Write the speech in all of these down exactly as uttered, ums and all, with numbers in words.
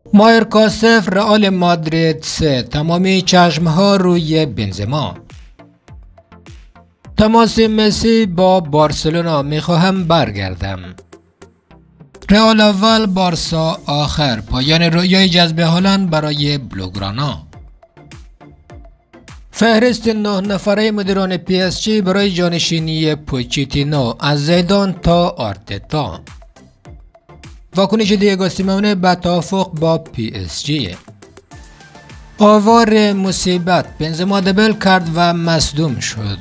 مایورکا صفر رئال مادرید سه. تمامی چشمها روی بنزما. تماس مسی با بارسلونا. میخواهم برگردم. رئال اول، بارسا آخر. پایان رؤیای جذب هالند برای بلوگرانا. فهرست نه نفره مدیران پی اس جی برای جانشینی پوچیتینو، از زیدان تا آرتتا. واکنش دیگو سیمونه به توافق با پی اس جی. آوار مصیبت، بنزما دبل کرد و مصدوم شد.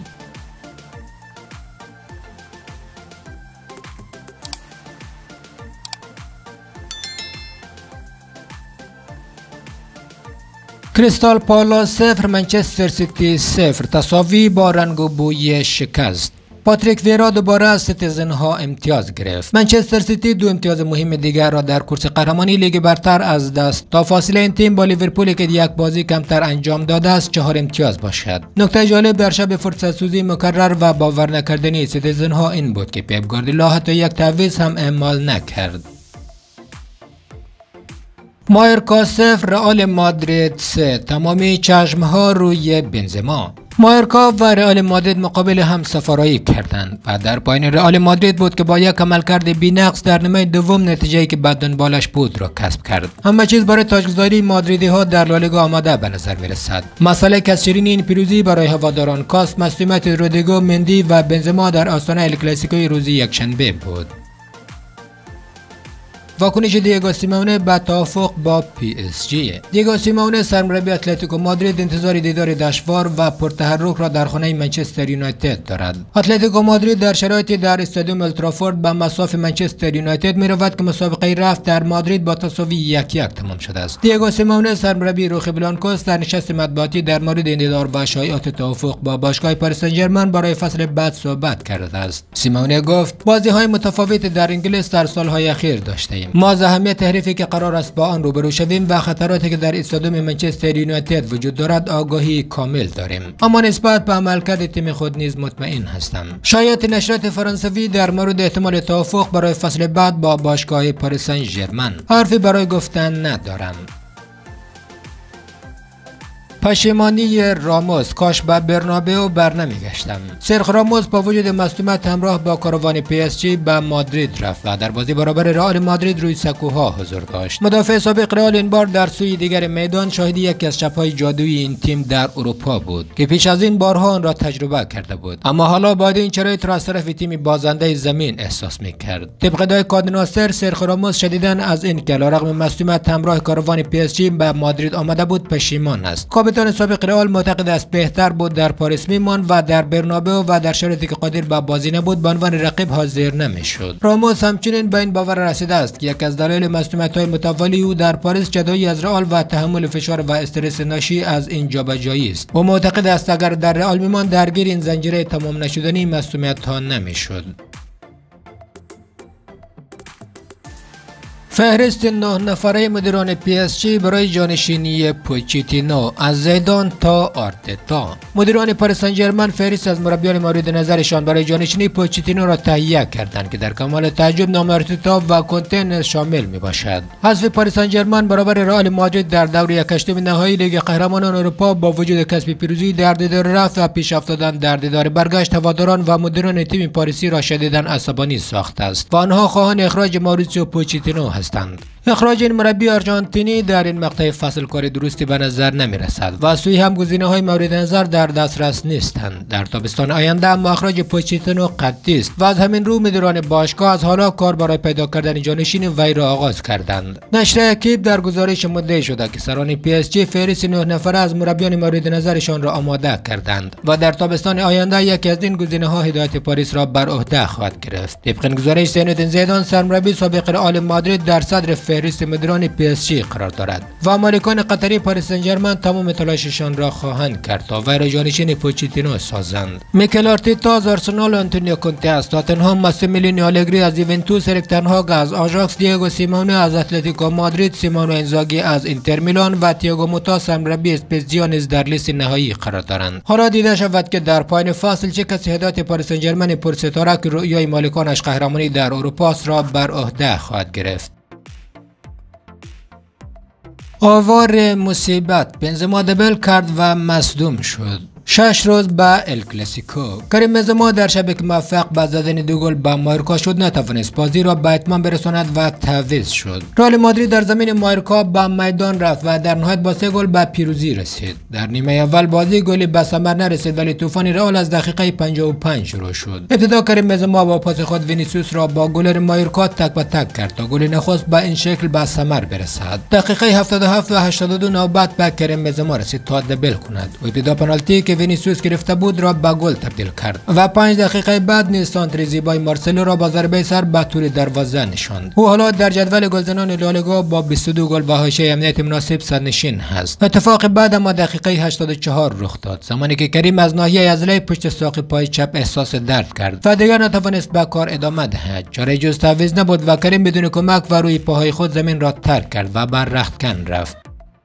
کریستال پالاس صفر، منچستر سیتی صفر. تساوی با رنگ و بوی شکست. پاتریک ویرا دوباره از سیتیزن ها امتیاز گرفت. منچستر سیتی دو امتیاز مهم دیگر را در کورس قهرمانی لیگ برتر از دست تا فاصله این تیم با لیورپول که یک بازی کمتر انجام داده است چهار امتیاز باشد. نکته جالب در شب فرصت سوزی مکرر و باور نکردنی سیتیزن ها این بود که پپ گواردیولا حتی یک تعویض هم اعمال نکرد. مایورکا صفر رئال مادرید سه. تمامی چشمها روی بنزما. مایورکا و رئال مادرید مقابل هم سفارایی کردند و در پایان رئال مادرید بود که با یک عملکرد بی‌نقص در نیمه دوم نتیجه‌ای که بعد دنبالش بود را کسب کرد. همه چیز برای تاجگذاری مادریدی ها در لالیگا آماده به نظر می رسد. مسئله کسرینی این پیروزی برای هواداران کاست مصدومیت رودریگو، مندی و بنزما در آستانه ال کلاسیکوی روز یکشنبه بود. واکنش دیگو سیمونه به توافق با پی اس جی. دیگو سیمونه سرمربی اتلتیکو مادرید انتظار دیدار دشوار و پرتحرک را در خانه منچستر یونایتد دارد. اتلتیکو مادرید در شرایطی در استادیوم الترافورد به مصاف منچستر یونایتد می رود که مسابقه رفت در مادرید با تساوی یک یک تمام شده است. دیگو سیمونه سرمربی روخ بلانکوس در نشست مطبوعاتی در مورد این دیدار و شایعات توافق با باشگاه پاریس سن ژرمن برای فصل بعد صحبت کرده است. سیمونه گفت بازی های متفاوت در انگلیس در سالهای اخیر داشتیم. ما از اهمیت حریفی که قرار است با آن روبرو شویم و خطراتی که در استادیوم منچستر یونایتد وجود دارد آگاهی کامل داریم، اما نسبت به عملکرد تیم خود نیز مطمئن هستم. شایعات نشریات فرانسوی در مورد احتمال توافق برای فصل بعد با باشگاه پاریس سن ژرمن حرفی برای گفتن ندارم. پشیمانی راموس، کاش به برنابئو برنمیگشتم. سرخ راموس با وجود مصدومیت همراه با کاروان پی اس جی به مادرید رفت و در بازی برابر رئال مادرید روی سکوها حضور داشت. مدافع سابق رئال این بار در سوی دیگر میدان شاهد یکی از شب‌های جادویی این تیم در اروپا بود که پیش از این بارها آن را تجربه کرده بود، اما حالا بعد این شرایط را از طرف تیم بازنده زمین احساس می‌کرد. طبق ادعای کادناسر، سرخ راموس شدیداً از این که علیرغم مصدومیت همراه کاروان پی اس جی به مادرید آمده بود پشیمان است. کاپیتان سابق رئال معتقد است بهتر بود در پاریس میماند و در برنابئو و در شرایطی که قادر به بازی نبود به عنوان رقیب حاضر نمیشد. راموس همچنین به این باور رسیده است که یک از دلایل مصدومیت‌های متوالی او در پاریس جدایی از رئال و تحمل فشار و استرس ناشی از این جابجایی است. او معتقد است اگر در رئال میماند درگیر این زنجیره تمام نشدنی مصدومیت‌ها نمیشد. فهرست نه نفره مدیران پی اس جی برای جانشینی پوچیتینو، از زیدان تا آرتتا. مدیران پاریس سن ژرمن فهرست از مربیان مورد نظرشان برای جانشینی پوچیتینو را تهیه کردند که در کمال تعجب نام آرتتا و کنته شامل می باشد. حذف پاریس سن ژرمن برابر رئال مادرید در دور یک هشتم نهایی لیگ قهرمانان اروپا با وجود کسب پیروزی در دیدار رفت و پیش افتادن در دیدار برگشت هواداران و مدیران تیم پاریسی را شدیداً عصبانی ساخته است و آنها خواهان اخراج ماوریسیو پوچیتینو هستند. اخراج این مربی آرژانتینی در این مقطع فصل کار درستی به نظر نمی رسد و سوی هم گزینه‌های مورد نظر در دسترس نیستند. در تابستان آینده اما اخراج پوچیتینو قطعی است و از همین رو مدیران باشگاه از حالا کار برای پیدا کردن جانشین وی را آغاز کردند. نشر اکیپ در گزارش مدعی شده که سران پی اس جی فهرست نه نفره از مربیان مورد نظرشان را آماده کردند و در تابستان آینده یکی از این گزینه‌ها هدایت پاریس را بر عهده خواهد گرفت. طبق گزارش زین زیدان، سرمربی سابق رئال مادرید در صدر فهرست مدیران پی اس جی قرار دارد و مالکان قطری پاریس سن ژرمن تمام تلاششان را خواهند کرد تا وی را جانشین پوچیتینو سازند. میکل آرتتا از آرسنال، آنتونیو کونته از تاتنهام، ماسیمیلیانو آلگری از یوونتوس، اریک تن هاگ از آژاکس، دیگو سیمونه از اتلتیکو مادرید، سیمونو انزاگی از اینتر میلان و تییاگو موتا سرمربی اسپتزیا نیز در لیست نهایی قرار دارند. حالا دیده شود که در پایان فصل چه کسی هدایت پاریس سن ژرمن پرستاره که رؤیای مالکانش قهرمانی در اروپا را بر عهده خواهد گرفت. آوار مصیبت بنزما دبل کرد و مصدوم شد. شش روز به ال کلاسیکو کریم بنزما در شبکه موفق به زدن دو گل به مایورکا شد، نتوانست بازی را به اتمام برساند و تعویض شد. رئال مادرید در زمین مایورکا به میدان رفت و در نهایت با سه گل به پیروزی رسید. در نیمه اول بازی گلی به ثمر نرسید، ولی طوفان رئال از دقیقه پنجاه و پنج شروع شد. ابتدا کریم بنزما با پاس خود وینیسیوس را با گلر مایورکا تک به تک کرد تا گل نخست به این شکل به ثمر برسد. دقیقه هفتاد و هفت و هشتاد و دو نوبت به کریم بنزما رسید تا دبل کند و ابتدا پنالتی که وینیسیوس گرفته بود را به گل تبدیل کرد و پنج دقیقه بعد نیز سانتر زیبای مارسلو را با ضربه سر به طول دروازه نشاند. او حالا در جدول گلزنان لالیگا با بیست و دو گل و حاشیه امنیت مناسب صدرنشین است. اتفاق بعد اما دقیقه هشتاد و چهار رخ داد، زمانی که کریم از ناحیه عضله پشت ساق پای چپ احساس درد کرد و دیگر نتوانست به کار ادامه دهد. چاره جز تعویض نبود و کریم بدون کمک و روی پاهای خود زمین را ترک کرد و بر رختکن رفت.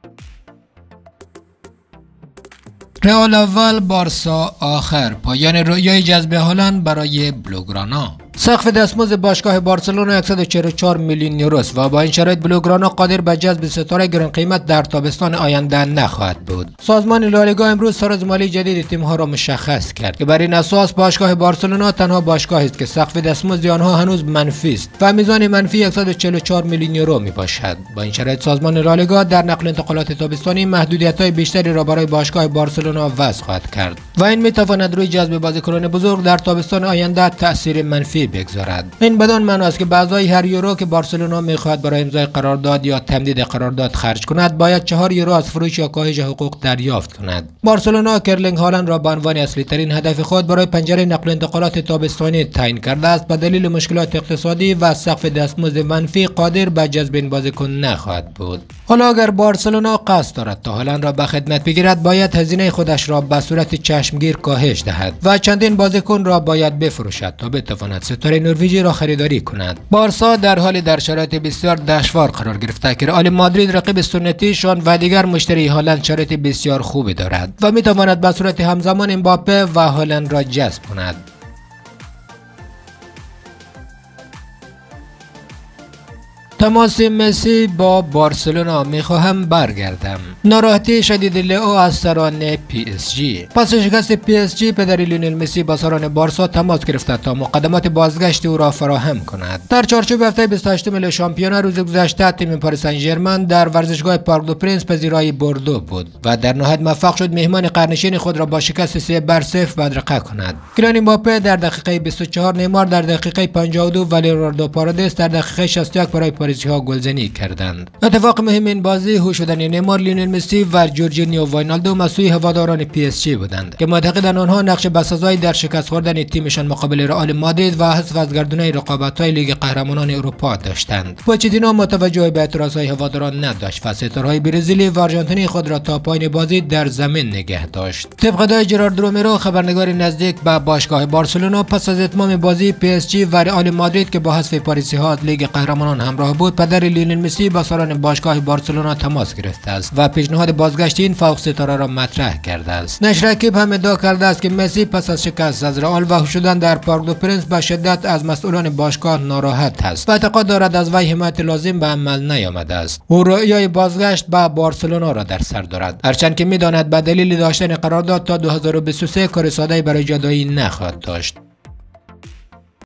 رئال اول، بارسا آخر. پایان رویای جذب هالند برای بلوگرانا. سقف دستمزد باشگاه بارسلونا صد و چهل و چهار میلیون یورو است و با این شرایط بلوگرانا قادر به جذب ستاره گران قیمت در تابستان آینده نخواهد بود. سازمان لالیگا امروز سراز مالی جدید تیم‌ها را مشخص کرد که بر این اساس باشگاه بارسلونا تنها باشگاهی است که سقف دستمزد آنها هنوز منفی است و میزان منفی صد و چهل و چهار میلیون یورو میباشد. با این شرایط سازمان لالیگا در نقل و انتقالات تابستانی محدودیت‌های بیشتری را برای باشگاه بارسلونا وضع خواهد کرد و این میتواند روی جذب بازیکنان بزرگ در تابستان آینده تأثیر منفی بگذارد. این بدان معنی است که بعضای هر یورو که بارسلونا میخواهد برای امضای قرارداد یا تمدید قرارداد خرج کند باید چهار یورو از فروش یا کاهش حقوق دریافت کند. بارسلونا کرلینگ هالند را به عنوان اصلی ترین هدف خود برای پنجره نقل و انتقالات تابستانی تعیین کرده است. به دلیل مشکلات اقتصادی و سقف دستمزد منفی قادر به جذب این بازیکن نخواهد بود. حالا اگر بارسلونا قصد دارد تا هالند را به خدمت بگیرد باید هزینه خودش را به صورت چشمگیر کاهش دهد و چندین بازیکن را باید بفروشد تا بتواند ستاره نروژی را خریداری کند. بارسا در حال در شرایط بسیار دشوار قرار گرفته که رئال مادرید رقیب سنتیشان و دیگر مشتری هالند شرایط بسیار خوبی دارد و میتواند به صورت همزمان امباپه و هالند را جذب کند. تماس مسی با بارسلونا. میخواهم برگردم. ناراحتی شدید لئو از سران پی اس جی. پس شکست پی اس جی پدر لیونل مسی با سران بارسا تماس گرفته تا مقدمات بازگشت او را فراهم کند. در چارچوب هفته بیست و هشتم لیگ شامپیون روز گذشته تیم پاریس سن ژرمن در ورزشگاه پارک دو پرنس پذیرای بوردو بود و در نهایت موفق شد مهمان قرنشین خود را با شکست سه بر صفر بدرقه کند. کیلیان امباپه در دقیقه بیست و چهار، نیمار در دقیقه پنجاه و دو و لیوناردو پارادیس در دقیقه شصت و یک برای ها گلزنی کردند. اتفاق مهم این بازی هوش شدن نیمار، لیونل مسی و جورجینیو واینالدوم از سوی هواداران پی اس جی بودند که معتقدند آنها نقش بسزایی در شکست خوردن تیمشان مقابل رئال مادرید و حذف از گردونه رقابت‌های لیگ قهرمانان اروپا داشتند. پوچتینو متوجه به اعتراضهای هواداران نداشت و ستاره‌های برزیلی و آرژانتینی خود را تا پایان بازی در زمین نگه داشت. طبق ادعای جرارد رومرو، خبرنگار نزدیک به باشگاه بارسلونا، پس از اتمام بازی پی اس جی و رئال مادرید که با حذف پاریسی‌ها از لیگ قهرمانان همراه بود، پدر لیونل مسی با سران باشگاه بارسلونا تماس گرفته است و پیشنهاد بازگشت این فوق ستاره را مطرح کرده است. نشر اکیپ هم ادعا کرده است که مسی پس از شکست از رئال و هوش شدن در پارک دو پرنس به شدت از مسئولان باشگاه ناراحت است و اعتقاد دارد از وی حمایت لازم به عمل نیامده است. او رویای بازگشت به بارسلونا را در سر دارد، هرچند که میداند به دلیل داشتن قرارداد تا دو هزار و بیست و سه کار ساده برای جدایی نخواهد داشت.